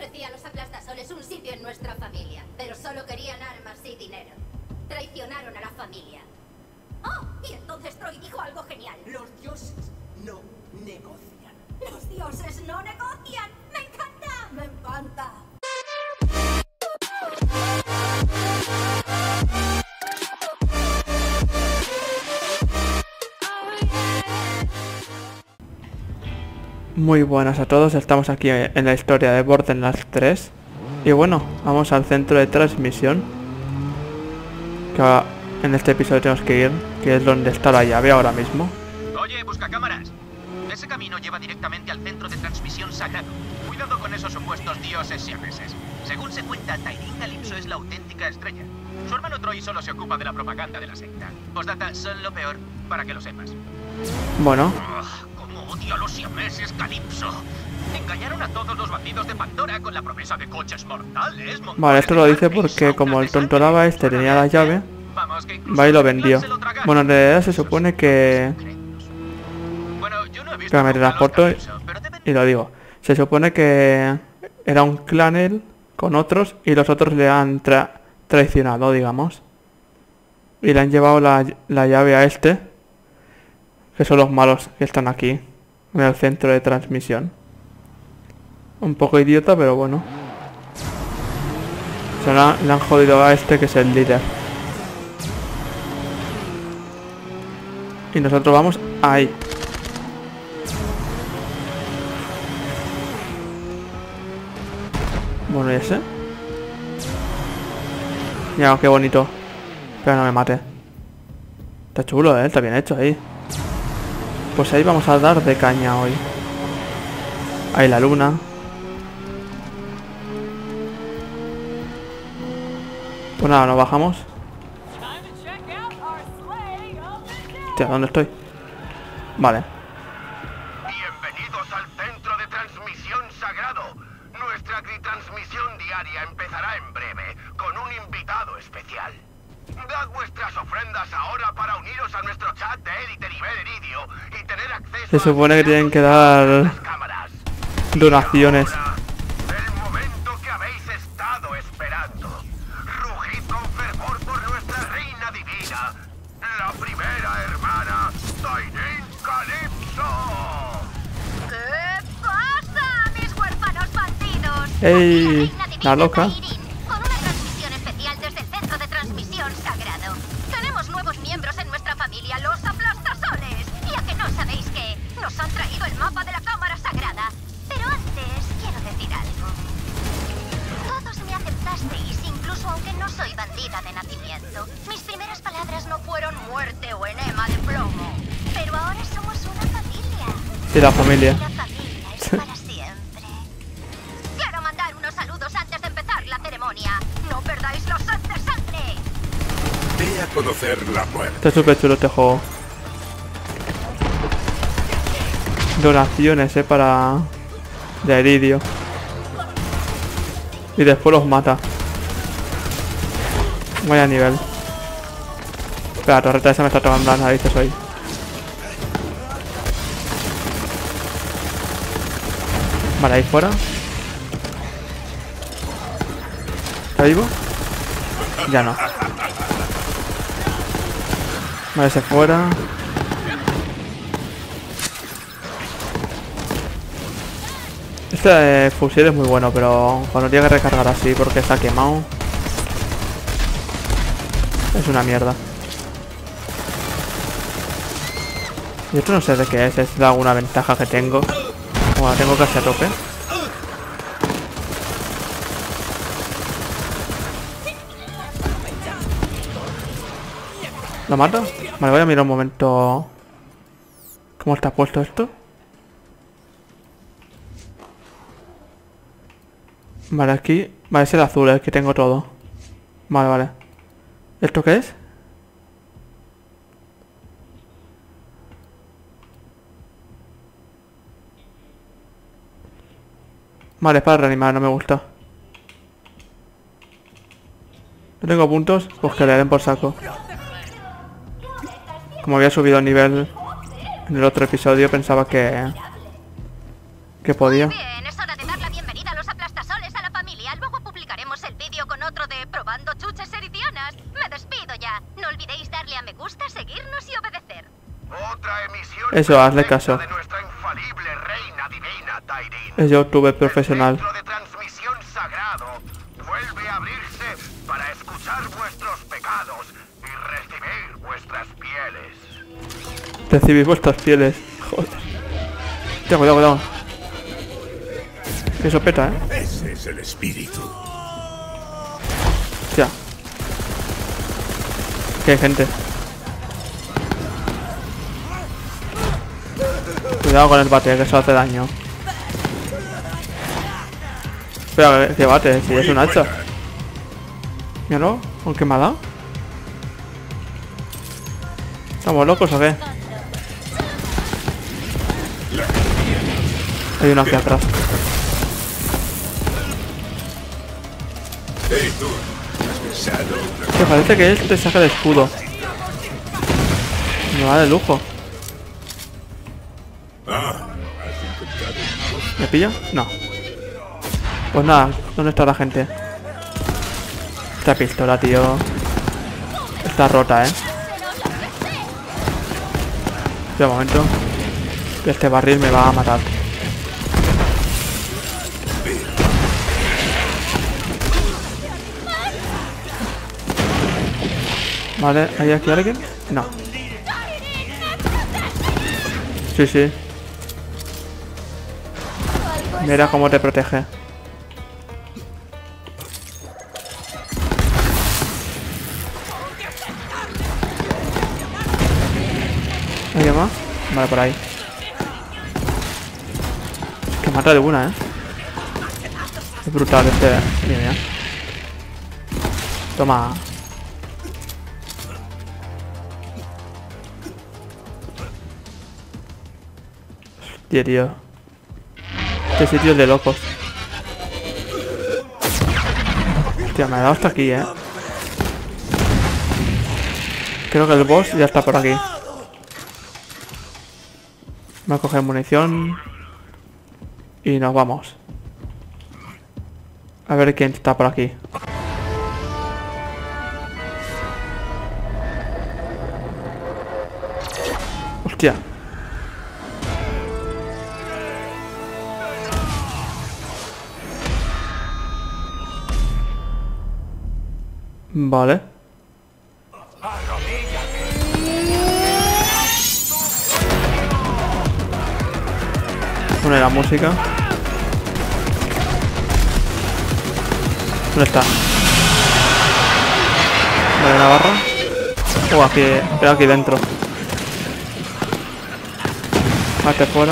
ofrecía a los aplastasoles un sitio en nuestra familia, pero solo querían armas y dinero. Traicionaron a la familia. ¡Oh! Y entonces Troy dijo algo genial. Los dioses no negocian. ¡Los dioses no negocian! ¡Me encanta! ¡Me encanta! Muy buenas a todos, estamos aquí en la historia de Borderlands 3. Y bueno, vamos al centro de transmisión, que en este episodio tenemos que ir, que es donde está la llave ahora mismo. Oye, busca cámaras. Ese camino lleva directamente al centro de transmisión sagrado. Cuidado con esos supuestos dioses siameses. Según se cuenta, Tyreen Calypso es la auténtica estrella. Su hermano Troy solo se ocupa de la propaganda de la secta. Postdata, son lo peor, para que lo sepas. Bueno, ¡Cómo odio a los siameses, Calypso! Engañaron a todos los bandidos de Pandora con la promesa de coches mortales. vale, esto lo dice porque como el tontoraba este tenía la llave, va y lo vendió. Bueno, en realidad se supone que... Que me transporto y lo digo. Se supone que era un clan él con otros y los otros le han traicionado, digamos. Y le han llevado la llave a este, que son los malos que están aquí, en el centro de transmisión. Un poco idiota, pero bueno. Se le han jodido a este, que es el líder. Y nosotros vamos ahí. Bueno, ¿y ese? Mira, qué bonito. Pero no me mate. Está chulo, está bien hecho ahí. Pues ahí vamos a dar de caña hoy. Ahí la luna. Pues nada, nos bajamos. Hostia, ¿dónde estoy? Vale. Bienvenidos al centro de transmisión sagrado. Nuestra transmisión diaria empezará en breve con un invitado especial. Dad vuestras ofrendas ahora para uniros a nuestro chat de élite nivel Iridio y tener acceso. Se supone que tienen que dar donaciones. El momento que habéis estado esperando. Rugid con fervor por nuestra reina divina, la primera hermana, Tyreen Calypso. ¿Qué pasa, mis huérfanos bandidos? ¡Ey! La loca. Con una transmisión especial desde el centro de transmisión sagrado. Tenemos nuevos miembros en nuestra familia, los aplastasoles. Y a que no sabéis que nos han traído el mapa de la cámara sagrada. Pero antes quiero decir algo. Todos me aceptasteis, incluso aunque no soy bandida de nacimiento. Mis primeras palabras no fueron muerte o enema de plomo. Pero ahora somos una familia. Y la familia. Y la familia es para siempre. Quiero mandar unos saludos antes de empezar la ceremonia. No perdáis la sed de sangre. Ve a conocer la muerte. Está súper chulo este juego. Donaciones, para... de Iridio. Y después los mata. Vaya nivel. Espera, la torreta esa me está tomando las narices hoy. Vale, ahí fuera. ¿Está vivo? Ya no. Vale, ese fuera. Este fusil es muy bueno, pero cuando tiene que recargar así porque está quemado, es una mierda. Y esto no sé de qué es de alguna ventaja que tengo. Como la tengo casi a tope. ¿Lo mato? Vale, voy a mirar un momento cómo está puesto esto. Vale, aquí... Vale, es el azul, el que tengo todo. Vale, vale. ¿Esto qué es? Vale, es para reanimar, no me gusta. No tengo puntos, pues que le den por saco. Como había subido el nivel en el otro episodio, pensaba que podía. Bien, es hora de dar la bienvenida a los aplastasoles a la Eso, hazle caso. De nuestra infalible reina divina, Tairin. Es youtuber profesional. El centro de transmisión sagrado vuelve a abrirse para escuchar vuestros pecados y recibir vuestras pieles. Recibir vuestras pieles. Joder. Hostia, cuidado, cuidado. Eso peta, Ese es el espíritu. Hostia. Que hay gente. Cuidado con el bate, que eso hace daño. Espera, que bate, si es un hacha. Míralo, ¿con qué me ha dado? ¿Estamos locos o qué? Hay uno aquí atrás. Hey, tú. ¿Has pensado? Que parece que él te saca el escudo. Me va de lujo. Ah, has encontrado un boss. ¿Me pilla? No. Pues nada, ¿dónde está la gente? Esta pistola, tío. Está rota, De momento. Que este barril me va a matar. Vale, ¿hay aquí alguien? No. Sí, sí. Mira cómo te protege. ¿Alguien más? Vale, por ahí. Que mata de una, Es brutal este. Mira, mira. Toma. Hostia, tío. Este sitio es de locos. Hostia, me ha dado hasta aquí, Creo que el boss ya está por aquí. Vamos a coger munición. Y nos vamos. A ver quién está por aquí. Hostia. Vale. Pone la música. ¿Dónde está? Vale, una barra. Aquí, era aquí dentro. Mate fuera.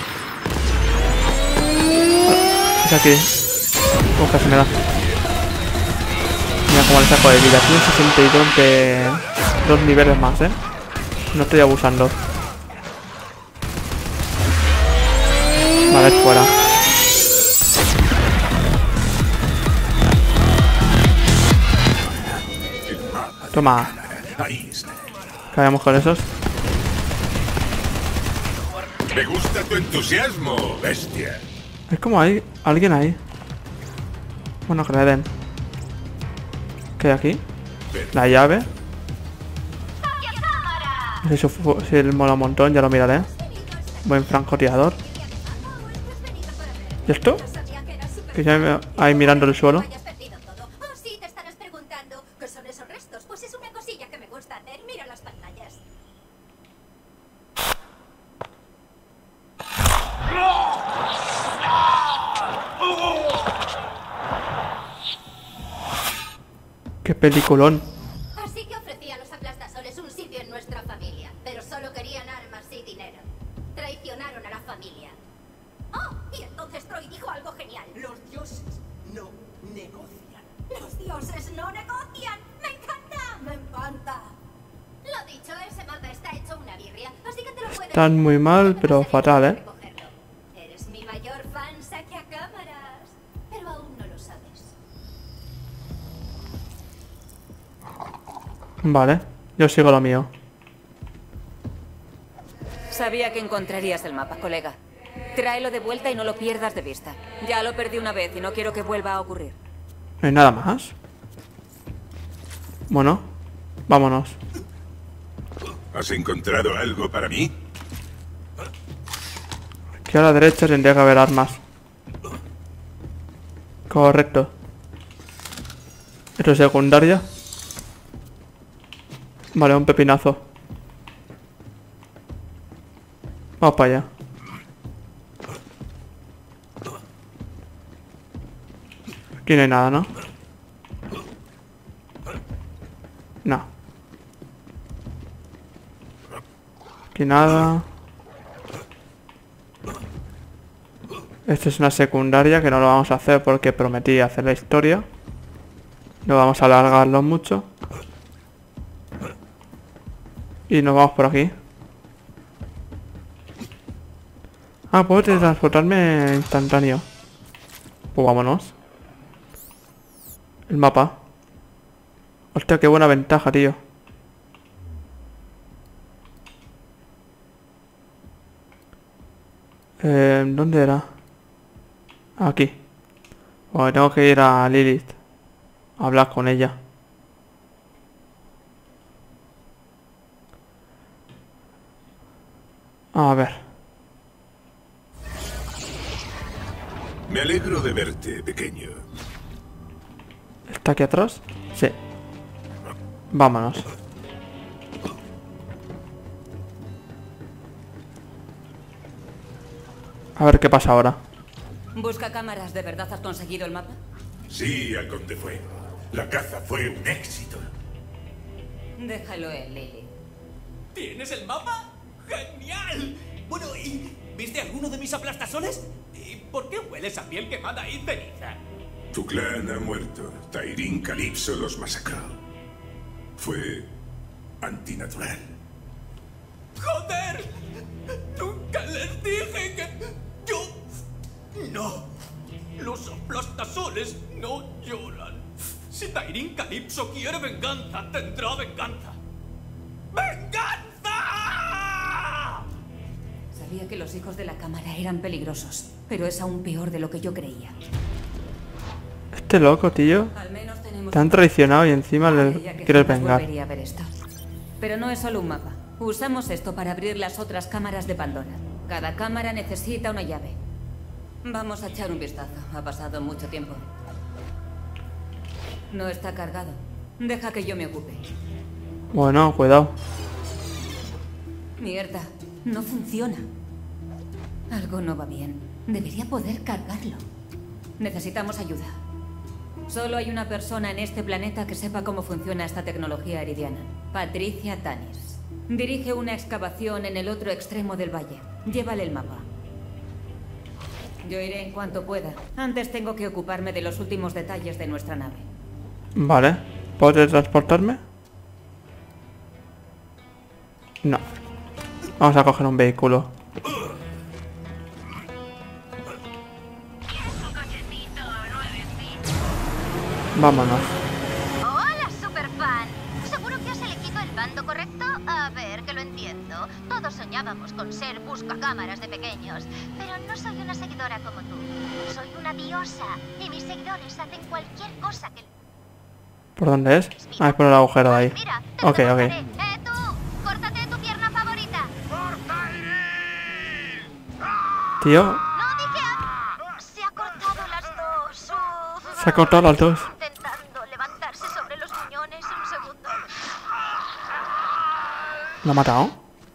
Es aquí. Casi me da. Mira cómo le saco de vida. Tiene 62 de 2 niveles más, No estoy abusando. Vale, es fuera. Toma. Ahí está. Caemos con esos. Me gusta tu entusiasmo, bestia. Es como hay alguien ahí. Bueno, que le den. ¿Qué hay aquí? La llave. Si él mola un montón, ya lo miraré. Buen francotirador. ¿Y esto? Que ya me... ahí mirando el suelo. Sí, te estarás preguntando qué son esos restos. Pues es una cosilla que me gusta hacer. Mira las pantallas. Qué peliculón. Así que ofrecí a los aplastasoles un sitio en nuestra familia, pero solo querían armas y dinero. Traicionaron a la familia. Oh, y entonces Troy dijo algo genial. Los dioses no negocian. Los dioses no negocian. ¡Me encanta! ¡Me encanta! Lo dicho, ese mapa está hecho una birria, así que te lo puedes... Están muy mal, pero fatal, recogerlo. Eres mi mayor fan, saque a cámaras. Pero aún no lo sabes. Vale, yo sigo lo mío. Sabía que encontrarías el mapa, colega. Tráelo de vuelta y no lo pierdas de vista. Ya lo perdí una vez y no quiero que vuelva a ocurrir. ¿No hay nada más? Bueno, vámonos. ¿Has encontrado algo para mí? Aquí a la derecha tendría que haber armas. Correcto. Esto es secundaria. Vale, un pepinazo. Vamos para allá. Aquí no hay nada, ¿no? No. Aquí nada. Esto es una secundaria que no lo vamos a hacer porque prometí hacer la historia. No vamos a alargarlo mucho. Y nos vamos por aquí. Ah, puedo transportarme instantáneo. Pues vámonos. El mapa. Hostia, qué buena ventaja, tío. ¿Dónde era? Aquí. Bueno, tengo que ir a Lilith. A hablar con ella. A ver. Me alegro de verte, pequeño. ¿Está aquí atrás? Sí. Vámonos. A ver qué pasa ahora. Busca cámaras, ¿de verdad has conseguido el mapa? Sí, Halcón de Fuego. La caza fue un éxito. Déjalo en Lily. ¿Tienes el mapa? ¡Genial! Bueno, ¿y viste alguno de mis aplastasoles? ¿Y por qué hueles a piel quemada y ceniza? Tu clan ha muerto. Tairín Calypso los masacró. Fue antinatural. ¡Joder! ¡Nunca les dije que... yo... No. Los aplastasoles no lloran. Si Tairín Calypso quiere venganza, tendrá venganza. ¡Venganza! Sabía que los hijos de la cámara eran peligrosos, pero es aún peor de lo que yo creía. Este loco, tío. Al menos tenemos... Te han traicionado y encima le quieres vengar. Volvería a ver esto. Pero no es solo un mapa. Usamos esto para abrir las otras cámaras de Pandora. Cada cámara necesita una llave. Vamos a echar un vistazo. Ha pasado mucho tiempo. No está cargado. Deja que yo me ocupe. Bueno, cuidado. Mierda, no funciona. Algo no va bien. Debería poder cargarlo. Necesitamos ayuda. Solo hay una persona en este planeta que sepa cómo funciona esta tecnología eridiana. Patricia Tanis. Dirige una excavación en el otro extremo del valle. Llévale el mapa. Yo iré en cuanto pueda. Antes tengo que ocuparme de los últimos detalles de nuestra nave. Vale. ¿Puedo transportarme? No. Vamos a coger un vehículo. Vámonos. Hola, superfan. ¿Seguro que has elegido el bando correcto? A ver, que lo entiendo. Todos soñábamos con ser buscacámaras de pequeños. Pero no soy una seguidora como tú. Soy una diosa. Y mis seguidores hacen cualquier cosa que... ¿Por dónde es? Ah, es por el agujero de ahí. Mira, te Ok, lo ok. mostraré. Tú, córtate tu pierna favorita. Tío, No dije... Se ha cortado las dos. se ha cortado las dos. Intentando levantarse sobre los piñones un segundo. ¿Lo ha matado?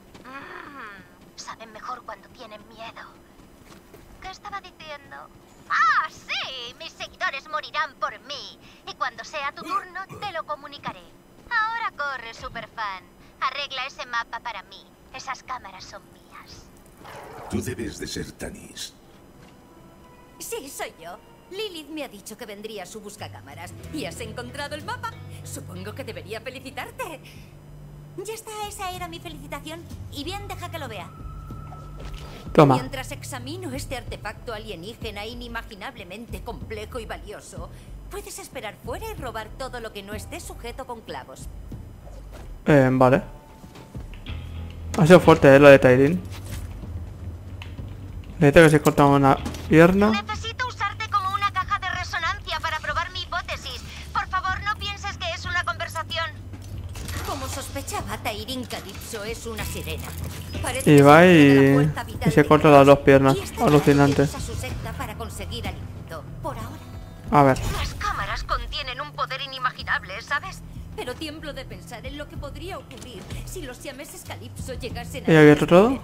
Saben mejor cuando tienen miedo. ¿Qué estaba diciendo? ¡Ah, sí! Mis seguidores morirán por mí. Y cuando sea tu turno, te lo comunicaré. Ahora corre, superfan. Arregla ese mapa para mí. Esas cámaras son mías. Tú debes de ser Tanis. Sí, soy yo. Lilith me ha dicho que vendría a su buscacámaras. ¿Y has encontrado el mapa? Supongo que debería felicitarte. Ya está, esa era mi felicitación. Y bien, deja que lo vea. Toma. Mientras examino este artefacto alienígena inimaginablemente complejo y valioso, puedes esperar fuera y robar todo lo que no esté sujeto con clavos. Vale. Ha sido fuerte, lo de Tairín. Necesito que se corta una pierna. Necesito usarte como una caja de resonancia para probar mi hipótesis. Por favor, no pienses que es una conversación. Como sospechaba, Tairín Calypso es una sirena. Parece Y que va se y, tiene la fuerza vital y se de corta Dios. las dos piernas. Y esta Alucinante. usa su secta para conseguir alimento. Por ahora. A ver. Las cámaras contienen un poder inimaginable, ¿sabes? Pero tiemblo de pensar en lo que podría ocurrir si los siameses Calipso llegasen ¿Y abierto todo?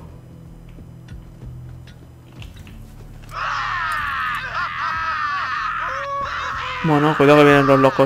Bueno, cuidado que vienen los locos.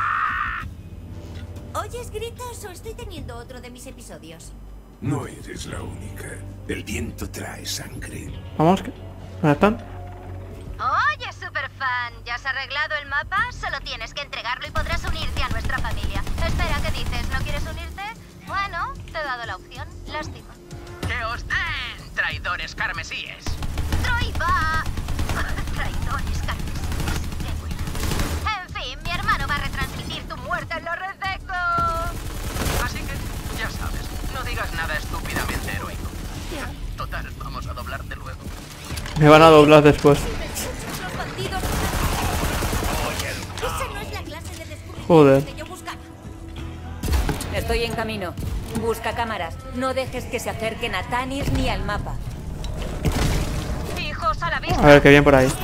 ¿Oyes gritos o estoy teniendo otro de mis episodios? No eres la única. El viento trae sangre. Vamos, ¿dónde están? Oye, superfan, ¿ya has arreglado el mapa? Solo tienes que entregarlo y podrás unirte a nuestra familia. Espera, ¿qué dices? ¿No quieres unirte? Bueno, te he dado la opción. Lástima. ¡Que os den, traidores carmesíes! ¡Troy va! Traidores carmesíes. Qué bueno. En fin, mi hermano va a retransmitir tu muerte en los rececos. Así que, ya sabes, no digas nada estúpidamente heroico. Total, vamos a doblarte luego. Me van a doblar después. Los bandidos. Esa no es la clase de descubrimiento Joder. que yo buscaba. Estoy en camino. Busca cámaras. No dejes que se acerquen a Tanis ni al mapa. Hijos a la vista. A ver, que bien por ahí.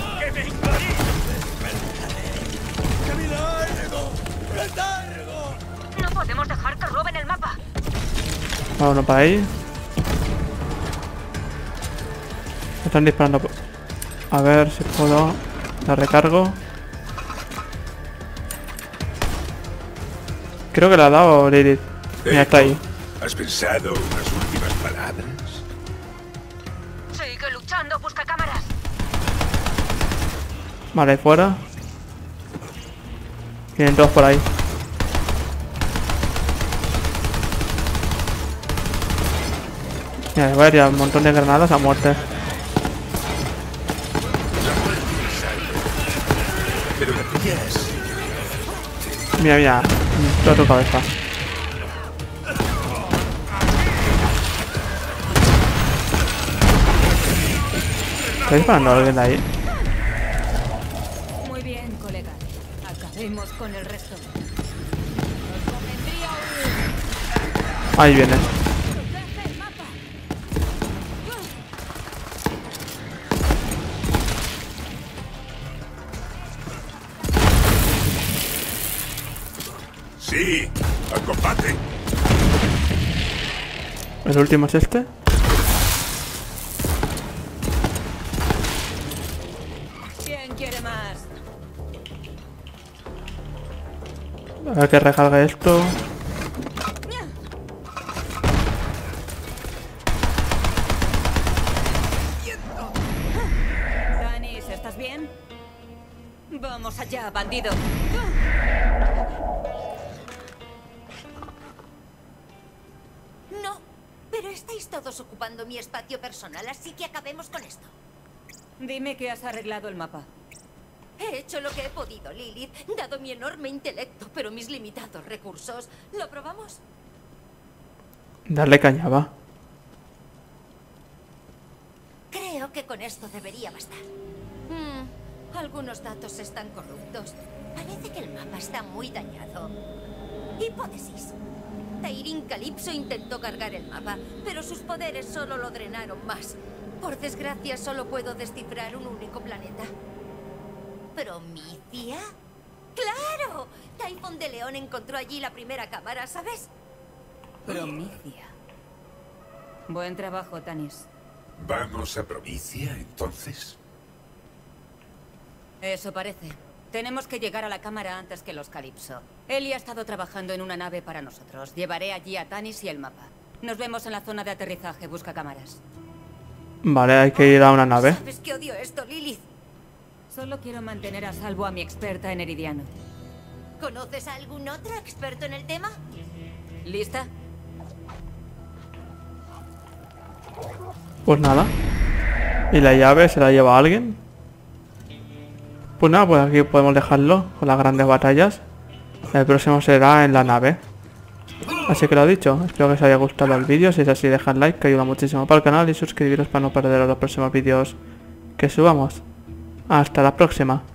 No podemos dejar que roben el mapa. Va uno para ahí. Me están disparando. A ver si puedo. La recargo. Creo que la ha dado Lilith. Mira, está ahí. ¿Has pensado unas últimas palabras? Sigue luchando, busca cámaras. Vale, fuera. Vienen todos por ahí. Mira, voy a tirar un montón de granadas a muerte. Pero la tuya es... Mira, mira. Toda tu cabeza. ¿Está disparando a alguien de ahí? Muy bien, colega. Acabemos con el resto. Ahí viene. ¡Protege el mapa! Sí, al combate. ¿El último es este? ¿Quién quiere más? A ver que recargue esto. Tanis, ¿estás bien? Vamos allá, bandido. No, pero estáis todos ocupando mi espacio personal, así que acabemos con esto. Dime que has arreglado el mapa. He hecho lo que he podido, Lilith, dado mi enorme intelecto, pero mis limitados recursos. ¿Lo probamos? Darle caña, va. Creo que con esto debería bastar. Algunos datos están corruptos. Parece que el mapa está muy dañado. Hipótesis. Tairin Calipso intentó cargar el mapa, pero sus poderes solo lo drenaron más. Por desgracia, solo puedo descifrar un único planeta. ¿Promicia? ¡Claro! Typhon de León encontró allí la primera cámara, ¿sabes? Promicia. Buen trabajo, Tanis. ¿Vamos a Provincia, entonces? Eso parece. Tenemos que llegar a la cámara antes que los Calipso. Eli ha estado trabajando en una nave para nosotros. Llevaré allí a Tanis y el mapa. Nos vemos en la zona de aterrizaje. Busca cámaras. Vale, hay que ir a una nave. ¿Sabes que odio esto, Lilith? Solo quiero mantener a salvo a mi experta en Eridiano. ¿Conoces a algún otro experto en el tema? ¿Lista? Pues nada. ¿Y la llave se la lleva alguien? Pues nada, pues aquí podemos dejarlo con las grandes batallas. El próximo será en la nave. Así que lo dicho, espero que os haya gustado el vídeo. Si es así, dejad like, que ayuda muchísimo para el canal, y suscribiros para no perderos los próximos vídeos que subamos. Hasta la próxima.